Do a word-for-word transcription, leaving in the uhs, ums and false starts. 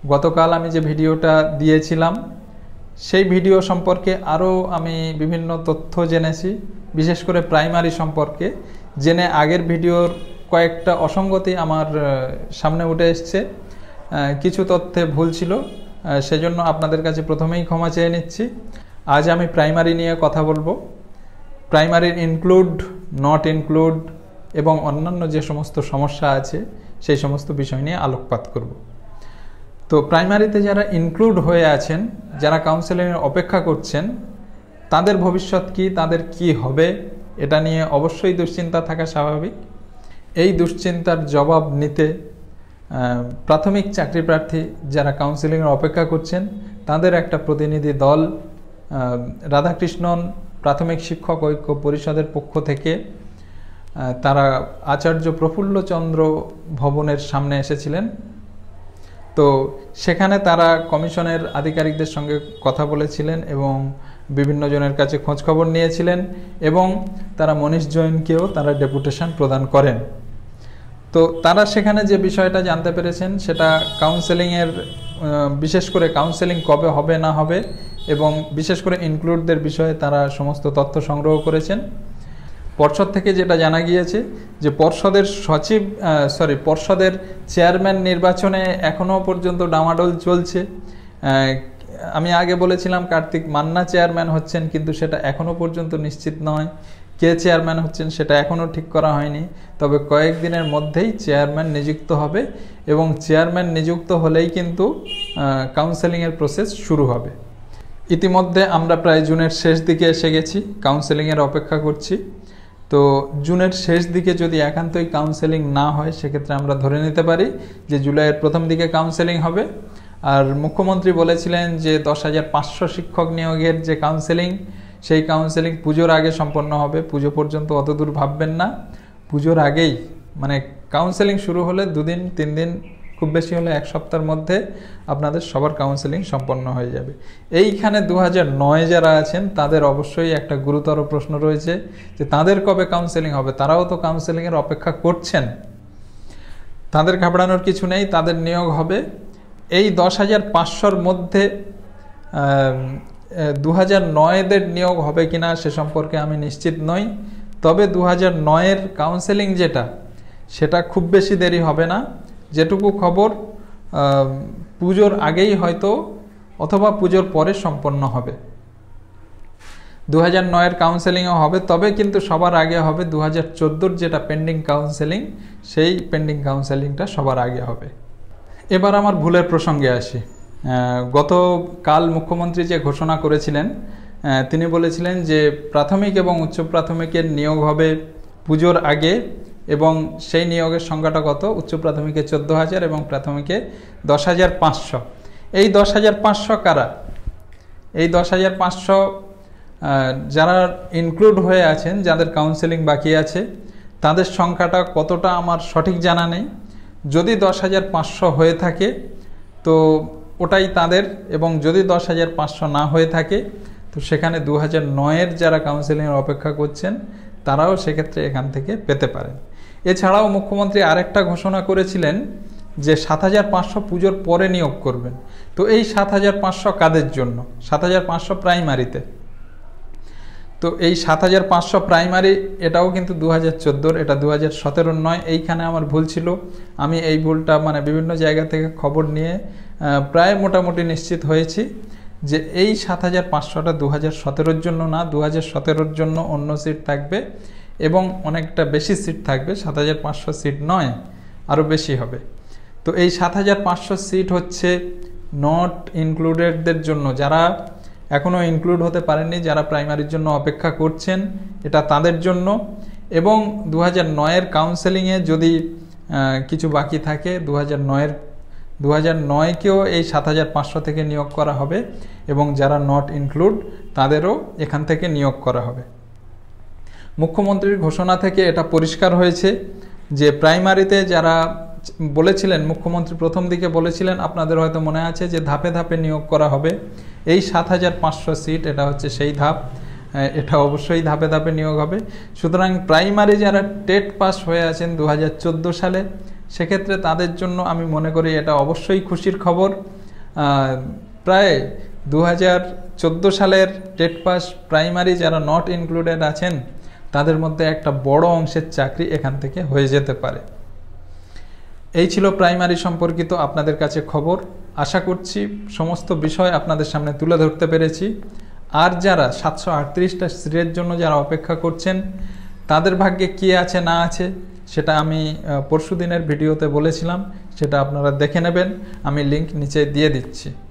গতকাল আমি যে ভিডিওটা দিয়েছিলাম সেই ভিডিও সম্পর্কে আরও আমি বিভিন্ন তথ্য জেনেছি, বিশেষ করে প্রাইমারি সম্পর্কে জেনে আগের ভিডিওর কয়েকটা অসঙ্গতি আমার সামনে উঠে এসছে, কিছু তথ্যে ভুল ছিল, সেজন্য আপনাদের কাছে প্রথমেই ক্ষমা চেয়ে নিচ্ছি। আজ আমি প্রাইমারি নিয়ে কথা বলবো। প্রাইমারির ইনক্লুড, নট ইনক্লুড এবং অন্যান্য যে সমস্ত সমস্যা আছে সেই সমস্ত বিষয় নিয়ে আলোকপাত করব। তো প্রাইমারিতে যারা ইনক্লুড হয়ে আছেন, যারা কাউন্সেলিংয়ের অপেক্ষা করছেন, তাদের ভবিষ্যৎ কি, তাদের কি হবে, এটা নিয়ে অবশ্যই দুশ্চিন্তা থাকা স্বাভাবিক। এই দুশ্চিন্তার জবাব নিতে প্রাথমিক চাকরি প্রার্থী যারা কাউন্সেলিংয়ের অপেক্ষা করছেন তাদের একটা প্রতিনিধি দল রাধাকৃষ্ণন প্রাথমিক শিক্ষক ঐক্য পরিষদের পক্ষ থেকে তারা আচার্য প্রফুল্লচন্দ্র ভবনের সামনে এসেছিলেন। তো সেখানে তারা কমিশনের আধিকারিকদের সঙ্গে কথা বলেছিলেন এবং বিভিন্ন জনের কাছে খোঁজখবর নিয়েছিলেন এবং তারা মনীষ জৈনকেও তারা ডেপুটেশন প্রদান করেন। তো তারা সেখানে যে বিষয়টা জানতে পেরেছেন সেটা কাউন্সেলিংয়ের, বিশেষ করে কাউন্সেলিং কবে হবে না হবে এবং বিশেষ করে ইনক্লুডদের বিষয়ে তারা সমস্ত তথ্য সংগ্রহ করেছেন। পর্ষদ থেকে যেটা জানা গিয়েছে যে পর্ষদের সচিব সরি পর্ষদের চেয়ারম্যান নির্বাচনে এখনও পর্যন্ত ডামাডোল চলছে। আমি আগে বলেছিলাম কার্তিক মান্না চেয়ারম্যান হচ্ছেন, কিন্তু সেটা এখনও পর্যন্ত নিশ্চিত নয়। কে চেয়ারম্যান হচ্ছেন সেটা এখনও ঠিক করা হয়নি, তবে কয়েকদিনের মধ্যেই চেয়ারম্যান নিযুক্ত হবে এবং চেয়ারম্যান নিযুক্ত হলেই কিন্তু কাউন্সেলিংয়ের প্রসেস শুরু হবে। ইতিমধ্যে আমরা প্রায় জুনের শেষ দিকে এসে গেছি, কাউন্সেলিংয়ের অপেক্ষা করছি। তো জুনের শেষ দিকে যদি একান্তই কাউন্সেলিং না হয় সেক্ষেত্রে আমরা ধরে নিতে পারি যে জুলাইয়ের প্রথম দিকে কাউন্সেলিং হবে। আর মুখ্যমন্ত্রী বলেছিলেন যে দশ হাজার পাঁচশো শিক্ষক নিয়োগের যে কাউন্সেলিং, সেই কাউন্সেলিং পুজোর আগে সম্পন্ন হবে। পুজো পর্যন্ত অত দূর ভাববেন না, পুজোর আগেই, মানে কাউন্সেলিং শুরু হলে দুদিন তিন দিন খুব বেশি হলে এক সপ্তাহের মধ্যে আপনাদের সবার কাউন্সেলিং সম্পন্ন হয়ে যাবে। এইখানে দু হাজার নয় যারা আছেন তাদের অবশ্যই একটা গুরুতর প্রশ্ন রয়েছে যে তাদের কবে কাউন্সেলিং হবে। তারাও তো কাউন্সেলিংয়ের অপেক্ষা করছেন, তাদের ঘাবড়ানোর কিছু নেই, তাদের নিয়োগ হবে। এই দশ হাজার পাঁচশোর মধ্যে দু হাজার নয়দের নিয়োগ হবে কিনা সে সম্পর্কে আমি নিশ্চিত নই, তবে দু হাজার নয়ের কাউন্সেলিং যেটা, সেটা খুব বেশি দেরি হবে না। যেটুকু খবর পুজোর আগেই হয়তো অথবা পুজোর পরে সম্পন্ন হবে। দু হাজার নয়ের কাউন্সেলিংও হবে, তবে কিন্তু সবার আগে হবে দু হাজার চোদ্দোর যেটা পেন্ডিং কাউন্সেলিং, সেই পেন্ডিং কাউন্সেলিংটা সবার আগে হবে। এবার আমার ভুলের প্রসঙ্গে আসি। গতকাল মুখ্যমন্ত্রী যে ঘোষণা করেছিলেন, তিনি বলেছিলেন যে প্রাথমিক এবং উচ্চ প্রাথমিকের নিয়োগ হবে পুজোর আগে এবং সেই নিয়োগের সংখ্যাটা কত, উচ্চ প্রাথমিকে চোদ্দো হাজার এবং প্রাথমিকে দশ হাজার পাঁচশো। এই দশ হাজার পাঁচশো কারা? এই দশ হাজার পাঁচশো যারা ইনক্লুড হয়ে আছেন, যাদের কাউন্সেলিং বাকি আছে, তাদের সংখ্যাটা কতটা আমার সঠিক জানা নেই। যদি দশ হাজার পাঁচশো হয়ে থাকে তো ওটাই তাদের, এবং যদি দশ হাজার পাঁচশো না হয়ে থাকে তো সেখানে দু হাজার নয়ের যারা কাউন্সেলিংয়ের অপেক্ষা করছেন তারাও সেক্ষেত্রে এখান থেকে পেতে পারেন। এছাড়াও মুখ্যমন্ত্রী আরেকটা ঘোষণা করেছিলেন যে সাত হাজার পাঁচশো পুজোর পরে নিয়োগ করবেন। তো এই সাত হাজার পাঁচশো কাদের জন্য? সাত হাজার পাঁচশো প্রাইমারিতে। তো এই সাত হাজার পাঁচশো প্রাইমারি এটাও কিন্তু দু হাজার চোদ্দোর, এটা দু হাজার সতেরোর নয়। এইখানে আমার ভুল ছিল, আমি এই ভুলটা মানে বিভিন্ন জায়গা থেকে খবর নিয়ে প্রায় মোটামুটি নিশ্চিত হয়েছি যে এই সাত হাজার পাঁচশোটা দু হাজার সতেরোর জন্য না, দু হাজার সতেরোর জন্য অন্য সিট থাকবে এবং অনেকটা বেশি সিট থাকবে। সাত হাজার পাঁচশো সিট নয়, আরও বেশি হবে। তো এই সাত হাজার পাঁচশো সিট হচ্ছে নট ইনক্লুডেডদের জন্য, যারা এখনও ইনক্লুড হতে পারেননি, যারা প্রাইমারির জন্য অপেক্ষা করছেন, এটা তাদের জন্য। এবং দু হাজার নয়ের কাউন্সেলিংয়ে যদি কিছু বাকি থাকে, দু হাজার নয়ের দু হাজার নয়কেও এই সাত হাজার পাঁচশো থেকে নিয়োগ করা হবে এবং যারা নট ইনক্লুড তাদেরও এখান থেকে নিয়োগ করা হবে। মুখ্যমন্ত্রীর ঘোষণা থেকে এটা পরিষ্কার হয়েছে যে প্রাইমারিতে যারা বলেছিলেন, মুখ্যমন্ত্রী প্রথম দিকে বলেছিলেন, আপনাদের হয়তো মনে আছে যে ধাপে ধাপে নিয়োগ করা হবে। এই সাত হাজার পাঁচশো সিট এটা হচ্ছে সেই ধাপ, এটা অবশ্যই ধাপে ধাপে নিয়োগ হবে। সুতরাং প্রাইমারি যারা টেট পাস হয়ে আছেন দু হাজার চোদ্দো সালে, সেক্ষেত্রে তাদের জন্য আমি মনে করি এটা অবশ্যই খুশির খবর। প্রায় দু হাজার চোদ্দো সালের টেট পাস প্রাইমারি যারা নট ইনক্লুডেড আছেন তাদের মধ্যে একটা বড় অংশের চাকরি এখান থেকে হয়ে যেতে পারে। এই ছিল প্রাইমারি সম্পর্কিত আপনাদের কাছে খবর। আশা করছি সমস্ত বিষয় আপনাদের সামনে তুলে ধরতে পেরেছি। আর যারা সাতশো আটত্রিশটা সিটের জন্য যারা অপেক্ষা করছেন তাদের ভাগ্যে কী আছে না আছে সেটা আমি পরশু দিনের ভিডিওতে বলেছিলাম, সেটা আপনারা দেখে নেবেন, আমি লিঙ্ক নিচে দিয়ে দিচ্ছি।